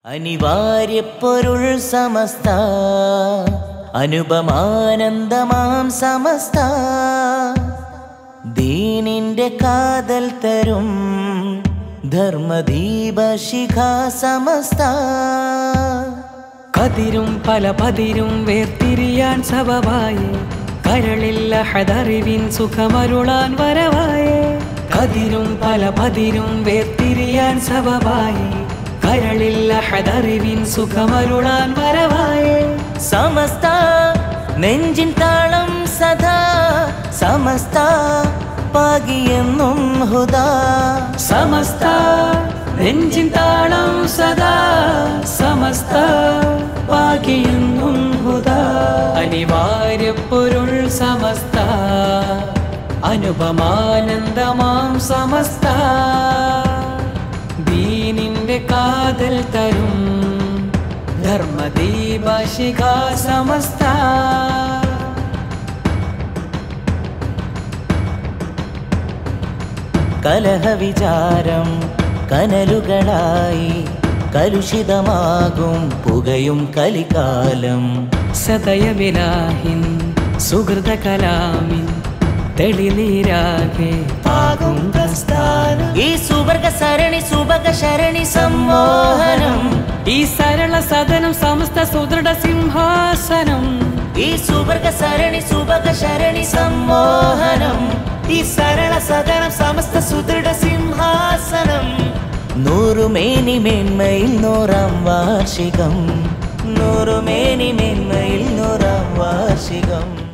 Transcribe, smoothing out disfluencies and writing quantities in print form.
അനിവാര്യ പൊരുൾ സമസ്ത അനുപമാനന്ദമാം സമസ്ത ദീനിന്റെ കാതൽ തരും ധർമ്മദീപ ശിഖ സമസ്ത കതിരും പല പതിരും വേർതിരിയാൻ സബബായേ കരളിൽ അഹദറിവിൻ സുഖമരുളാൻ വരവായേ കതിരും പല പതിരും വേർതിരിയാൻ സബബായേ കരളിൽ അഹദറിവിൻ സുഖമരുളാൻ വരവായേ സമസ്ത നെഞ്ചിൻ താളം സദാ സമസ്ത പാകിയെന്നും ഹുദാ സമസ്ത നെഞ്ചിൻ താളം സദാ സമസ്ത പാകിയെന്നും ഹുദാ അനിവാര്യ പൊരുൾ സമസ്ത അനുപമാനന്ദമാം സമസ്ത ദീനിന്റെ കാതൽ തരും ധർമ്മദീപ ശിഖ സമസ്ത കലഹവിചാരം കനലുകളായി കലുഷിതമാകും പുകയും കലികാലം സദയവിലാഹിൻ സുഹൃത കലാമിൻ തെളിനീരാകെ പാകും പ്രസ്ഥാനം ഈ സുവർഗ സരണി സുഭഗ ശരണി സമ്മോഹനം ഈ സരള സദനം സമസ്ത സുദൃഢ സിംഹാസനം ഈ സുവർഗ സരണി സുഭഗ ശരണി സമ്മോഹനം ഈ സരള സദനം സമസ്ത സുദൃഢ സിംഹാസനം നൂറുമേനി മേന്മയിൽ 100-ാം വാർഷികം നൂറുമേനി മേന്മയിൽ 100-ാം വാർഷികം